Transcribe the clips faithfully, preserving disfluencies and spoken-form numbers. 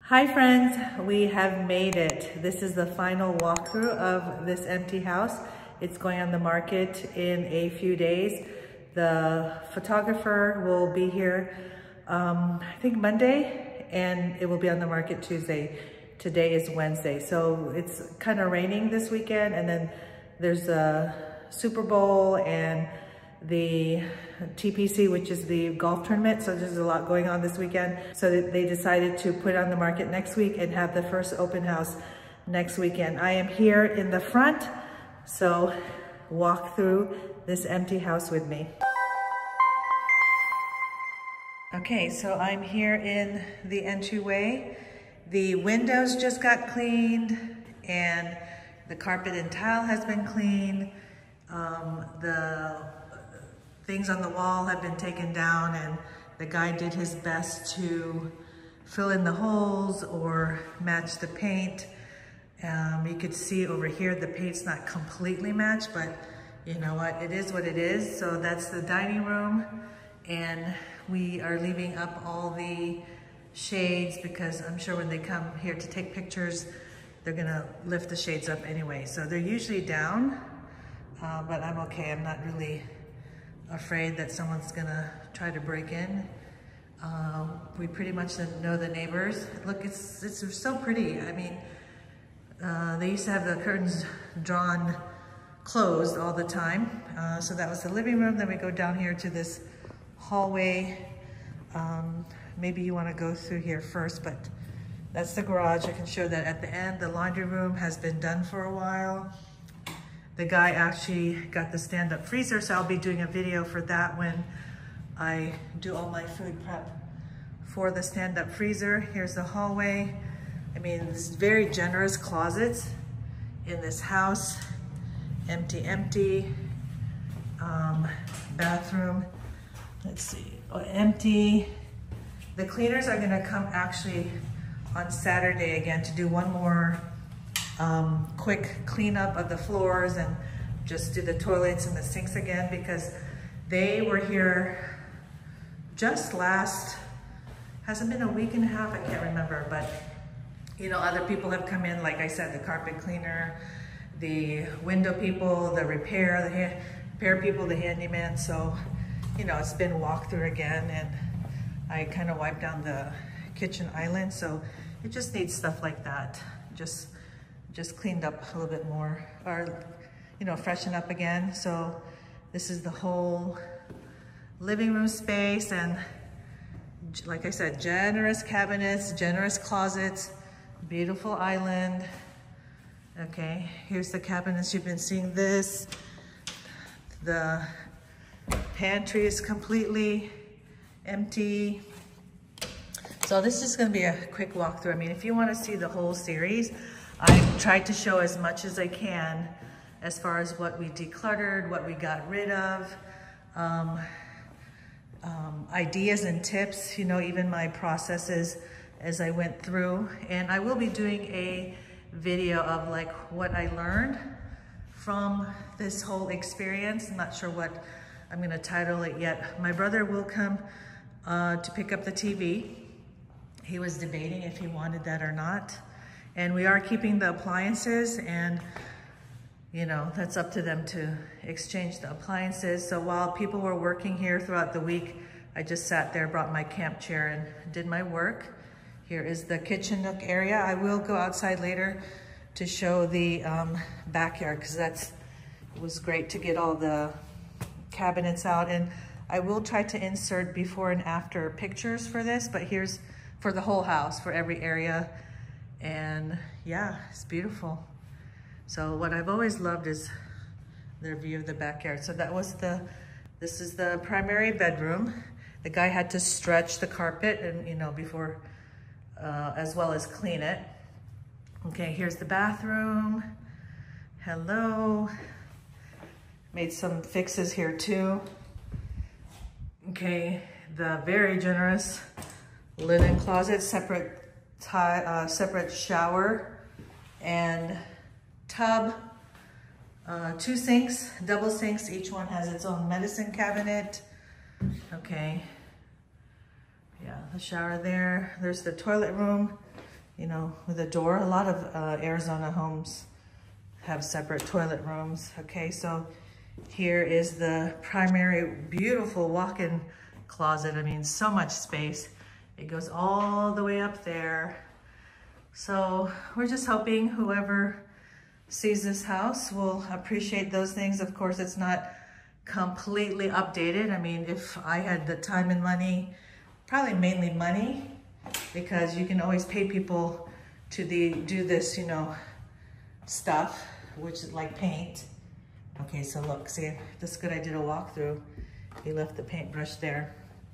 Hi friends, we have made it. This is the final walkthrough of this empty house. It's going on the market in a few days. The photographer will be here, um, I think Monday, and it will be on the market Tuesday. Today is Wednesday, so it's kind of raining this weekend, and then there's a Super Bowl and the T P C, which is the golf tournament, so there's a lot going on this weekend. So they decided to put it on the market next week and have the first open house next weekend. I am here in the front, so walk through this empty house with me. Okay, so I'm here in the entryway. The windows just got cleaned and the carpet and tile has been cleaned. Um, the things on the wall have been taken down, and the guy did his best to fill in the holes or match the paint. Um, you could see over here the paint's not completely matched, but you know what, it is what it is. So that's the dining room, and we are leaving up all the shades because I'm sure when they come here to take pictures, they're gonna lift the shades up anyway. So they're usually down, uh, but I'm okay. I'm not really afraid that someone's gonna try to break in. Uh, we pretty much know the neighbors. Look, it's, it's so pretty. I mean, uh, they used to have the curtains drawn closed all the time. Uh, so that was the living room. Then we go down here to this hallway. Um, maybe you wanna go through here first, but that's the garage. I can show that at the end. The laundry room has been done for a while. The guy actually got the stand-up freezer, so I'll be doing a video for that when I do all my food prep for the stand-up freezer. Here's the hallway. I mean, this is very generous closets in this house. Empty, empty. Um, bathroom, let's see, oh, empty. The cleaners are gonna come actually on Saturday again to do one more Um, quick cleanup of the floors and just do the toilets and the sinks again, because they were here just last, hasn't been a week and a half, I can't remember, but you know, other people have come in, like I said, the carpet cleaner, the window people, the repair, the repair people, the handyman. So, you know, it's been walked through again, and I kind of wiped down the kitchen island, so it just needs stuff like that. Just just cleaned up a little bit more, or, you know, freshen up again. So this is the whole living room space, and like I said, generous cabinets, generous closets, beautiful island. Okay, here's the cabinets. You've been seeing this. The pantry is completely empty. So this is gonna be a quick walkthrough. I mean, if you wanna see the whole series, I've tried to show as much as I can as far as what we decluttered, what we got rid of, um, um, ideas and tips, you know, even my processes as I went through. And I will be doing a video of like what I learned from this whole experience. I'm not sure what I'm gonna title it yet. My brother will come uh, to pick up the T V. He was debating if he wanted that or not. And we are keeping the appliances, and you know, that's up to them to exchange the appliances. So while people were working here throughout the week, I just sat there, brought my camp chair and did my work. Here is the kitchen nook area. I will go outside later to show the um, backyard, because that's, it was great to get all the cabinets out. And I will try to insert before and after pictures for this, but here's for the whole house, for every area. And yeah, it's beautiful. So what I've always loved is their view of the backyard. So that was the, this is the primary bedroom. The guy had to stretch the carpet and, you know, before, uh, as well as clean it. Okay, here's the bathroom. Hello. Made some fixes here too. Okay, the very generous linen closet, separate Tie, uh, separate shower and tub, uh, two sinks, double sinks. Each one has its own medicine cabinet. Okay, yeah, the shower there. There's the toilet room. you know, with a door. A lot of uh, Arizona homes have separate toilet rooms. Okay, so here is the primary beautiful walk-in closet. I mean, so much space. It goes all the way up there. So we're just hoping whoever sees this house will appreciate those things. Of course, it's not completely updated. I mean, if I had the time and money, probably mainly money, because you can always pay people to the, do this, you know, stuff, which is like paint. Okay, so look, see, that's good. I did a walkthrough. He left the paintbrush there.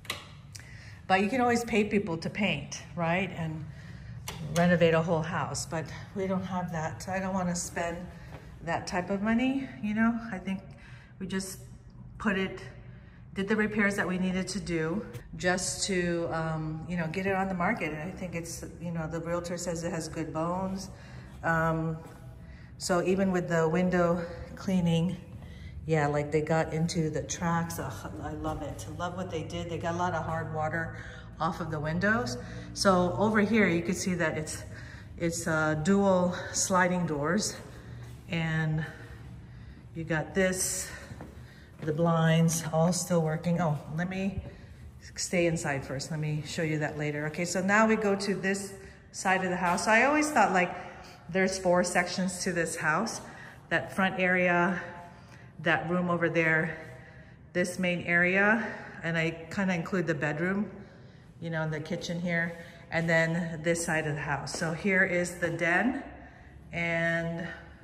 But you can always pay people to paint, right? And renovate a whole house, but we don't have that. So I don't want to spend that type of money, you know? I think we just put it, did the repairs that we needed to do just to, um, you know, get it on the market. And I think it's, you know, the realtor says it has good bones. Um, so even with the window cleaning, yeah, like they got into the tracks. Oh, I love it. I love what they did. They got a lot of hard water off of the windows. So over here, you can see that it's it's uh, dual sliding doors, and you got this, the blinds all still working. Oh, let me stay inside first. Let me show you that later. Okay, so now we go to this side of the house. So I always thought like there's four sections to this house. That front area, that room over there, this main area, and I kind of include the bedroom, you know, the kitchen here, and then this side of the house. So here is the den, and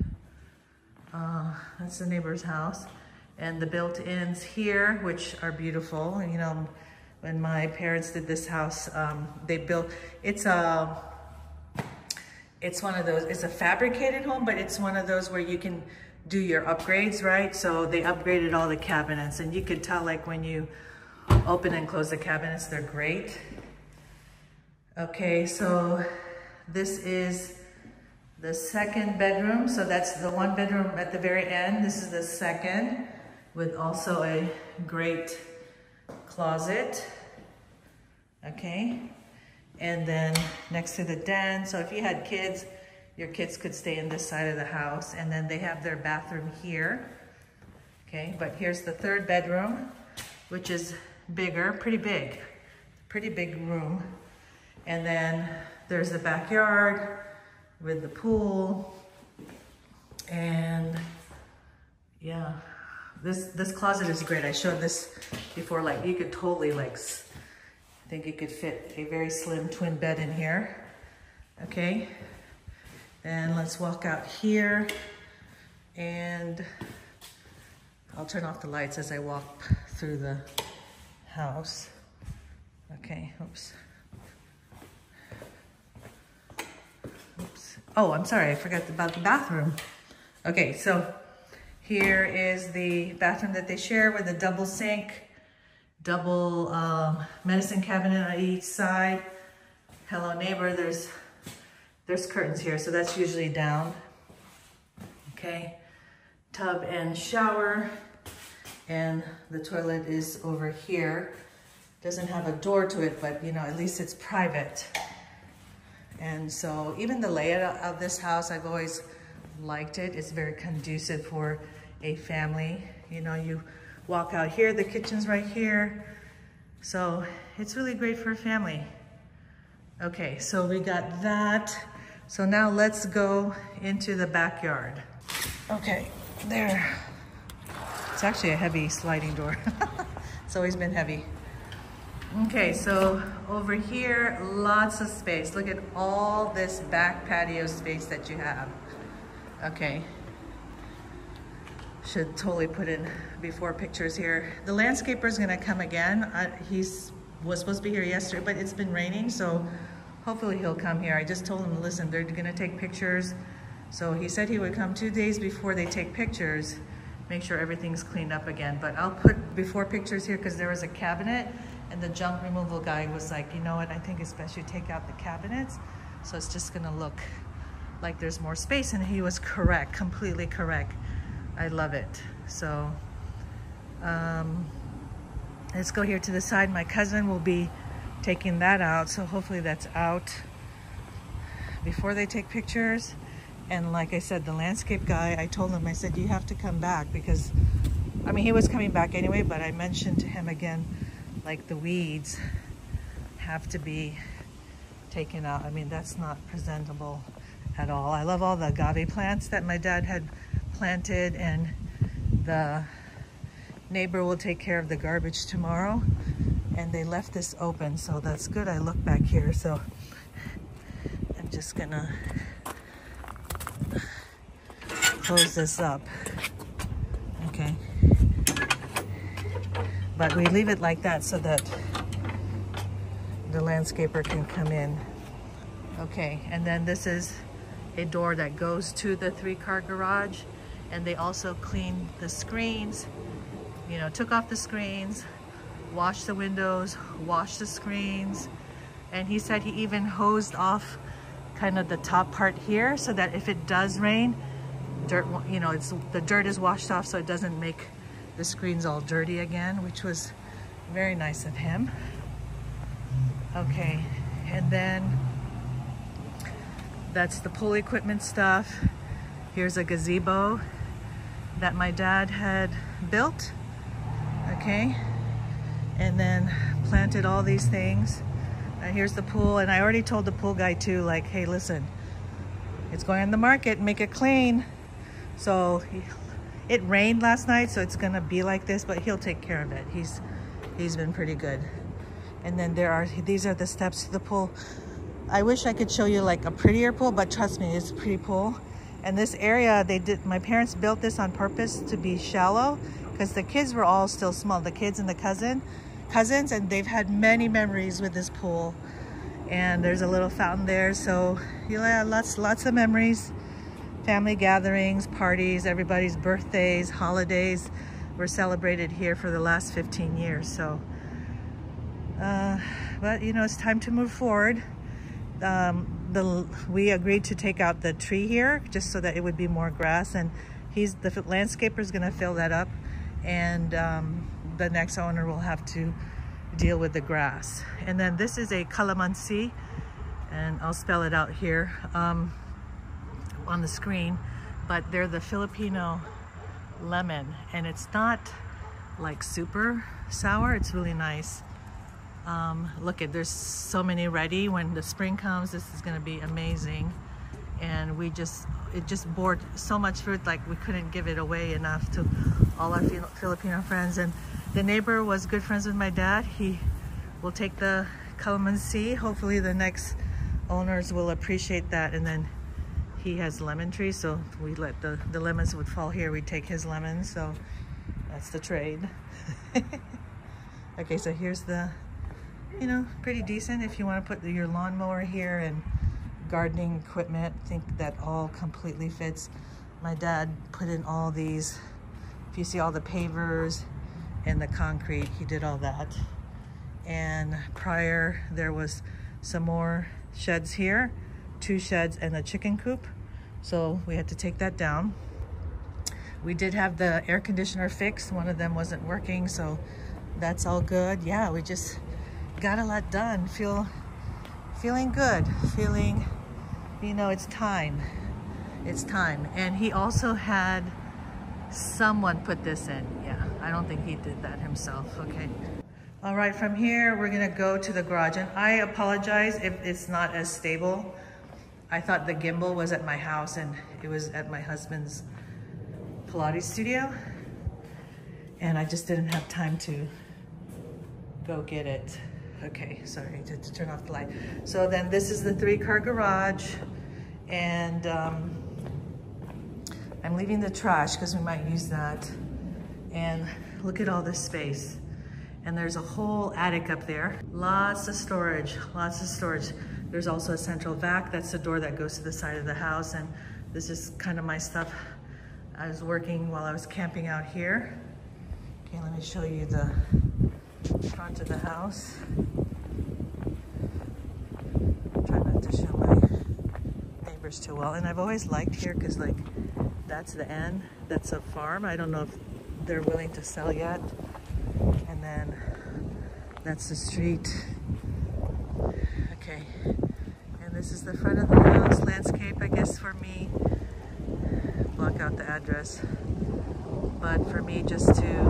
uh, that's the neighbor's house, and the built-ins here, which are beautiful. You know, when my parents did this house, um, they built, it's a, it's one of those, it's a fabricated home, but it's one of those where you can do your upgrades, right? So they upgraded all the cabinets, and you could tell like when you open and close the cabinets, they're great. Okay, so this is the second bedroom. So that's the one bedroom at the very end. This is the second, with also a great closet. Okay, and then next to the den. So if you had kids, your kids could stay in this side of the house, and then they have their bathroom here. Okay, but here's the third bedroom, which is bigger, pretty big, pretty big room. And then there's the backyard with the pool. And yeah, this this closet is great. I showed this before, like you could totally like, I think you could fit a very slim twin bed in here. Okay, and let's walk out here, and I'll turn off the lights as I walk through the house. Okay, oops. Oops. Oh, I'm sorry, I forgot about the bathroom. Okay, so here is the bathroom that they share with a double sink, double um, medicine cabinet on each side. Hello neighbor, there's there's curtains here, so that's usually down. Okay, tub and shower, and the toilet is over here. Doesn't have a door to it, but you know, at least it's private. And so even the layout of this house, I've always liked it. It's very conducive for a family. You know, you walk out here, the kitchen's right here. So it's really great for a family. Okay, so we got that. So now let's go into the backyard. Okay, there. It's actually a heavy sliding door. It's always been heavy. Okay, so over here, lots of space. Look at all this back patio space that you have. Okay. Should totally put in before pictures here. The landscaper is gonna come again. Uh, he's was supposed to be here yesterday, but it's been raining, so hopefully he'll come here. I just told him, listen, they're gonna take pictures. So he said he would come two days before they take pictures, make sure everything's cleaned up again. But I'll put before pictures here because there was a cabinet, and the junk removal guy was like, you know what, I think it's best you take out the cabinets. So it's just gonna look like there's more space, and he was correct, completely correct. I love it. So um, let's go here to the side. My cousin will be taking that out, so hopefully that's out. before they take pictures. And like I said, the landscape guy, I told him, I said, you have to come back, because, I mean, he was coming back anyway, but I mentioned to him again, like the weeds have to be taken out. I mean, that's not presentable at all. I love all the agave plants that my dad had planted, and the neighbor will take care of the garbage tomorrow. And they left this open, so that's good. I look back here, so I'm just gonna close this up. Okay. But we leave it like that so that the landscaper can come in. Okay, and then this is a door that goes to the three-car garage, and they also cleaned the screens, you know, took off the screens, washed the windows, washed the screens, and he said he even hosed off kind of the top part here so that if it does rain, dirt, you know, it's the dirt is washed off so it doesn't make the screens all dirty again, which was very nice of him. Okay, and then that's the pool equipment stuff. Here's a gazebo that my dad had built. Okay, and then planted all these things. Uh, here's the pool, and I already told the pool guy too, like, hey, listen, it's going on the market, make it clean. So he, it rained last night, so it's gonna be like this, but he'll take care of it. He's he's been pretty good. And then there are, these are the steps to the pool. I wish I could show you like a prettier pool, but trust me, it's a pretty pool. And this area, they did, my parents built this on purpose to be shallow, because the kids were all still small, the kids and the cousin, cousins, and they've had many memories with this pool. And there's a little fountain there, so yeah, lots, lots of memories. Family gatherings, parties, everybody's birthdays, holidays were celebrated here for the last fifteen years. So, uh, but you know, it's time to move forward. Um, the, we agreed to take out the tree here just so that it would be more grass, and he's, the landscaper is gonna fill that up, and um, the next owner will have to deal with the grass. And then this is a calamansi, and I'll spell it out here um, on the screen, but they're the Filipino lemon, and it's not like super sour, it's really nice. Um, look at, there's so many ready. When the spring comes, this is gonna be amazing. And we just, it just bore so much fruit, like we couldn't give it away enough to all our Filipino friends. And the neighbor was good friends with my dad. He will take the calamansi. Hopefully the next owners will appreciate that. And then he has lemon trees, so we let the, the lemons would fall here. We'd take his lemons, so that's the trade. Okay, so here's the, you know, pretty decent if you want to put the, your lawnmower here and gardening equipment. I think that all completely fits. My dad put in all these, if you see all the pavers and the concrete, he did all that. And prior, there was some more sheds here, two sheds and a chicken coop. So we had to take that down. We did have the air conditioner fixed. One of them wasn't working, so that's all good. Yeah, we just got a lot done. Feel, feeling good, feeling, you know, it's time. It's time. And he also had someone put this in. Yeah, I don't think he did that himself. Okay. All right, from here, we're gonna go to the garage. And I apologize if it's not as stable. I thought the gimbal was at my house and it was at my husband's Pilates studio. And I just didn't have time to go get it. Okay, sorry, to, to turn off the light. So then this is the three-car garage, and um, I'm leaving the trash because we might use that. And look at all this space. And there's a whole attic up there. Lots of storage, lots of storage. There's also a central vac. That's the door that goes to the side of the house. And this is kind of my stuff. I was working while I was camping out here. Okay, let me show you the front of the house. Try not to show my neighbors too well. And I've always liked here because, like, that's the end. That's a farm. I don't know if they're willing to sell yet. And then that's the street. Okay. And this is the front of the house. address, but for me just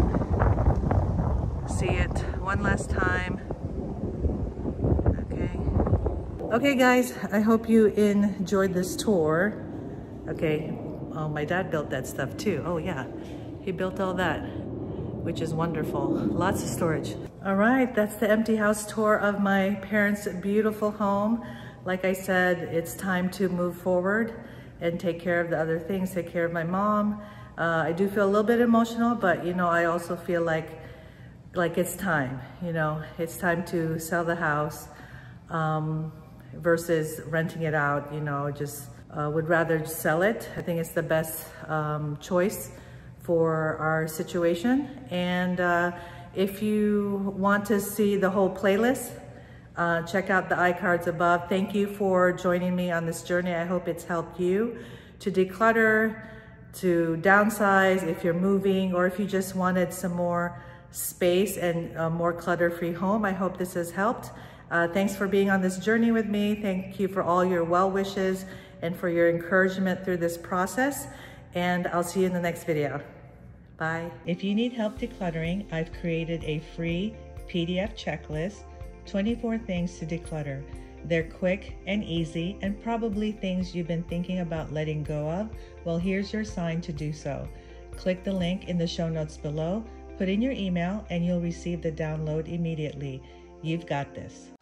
to see it one last time. Okay. Okay guys, I hope you enjoyed this tour. Okay, oh, my dad built that stuff too. Oh yeah, he built all that, which is wonderful. Lots of storage. All right, that's the empty house tour of my parents' beautiful home. Like I said, it's time to move forward and take care of the other things, take care of my mom. Uh, I do feel a little bit emotional, but you know, I also feel like like it's time, you know, it's time to sell the house um, versus renting it out, you know, just uh, would rather sell it. I think it's the best um, choice for our situation. And uh, if you want to see the whole playlist, uh, check out the iCards above. Thank you for joining me on this journey. I hope it's helped you to declutter, to downsize if you're moving, or if you just wanted some more space and a more clutter-free home. I hope this has helped. Uh, thanks for being on this journey with me. Thank you for all your well wishes and for your encouragement through this process. And I'll see you in the next video. Bye. If you need help decluttering, I've created a free P D F checklist, twenty-four things to declutter. They're quick and easy and probably things you've been thinking about letting go of. Well, here's your sign to do so. Click the link in the show notes below, put in your email, and you'll receive the download immediately. You've got this.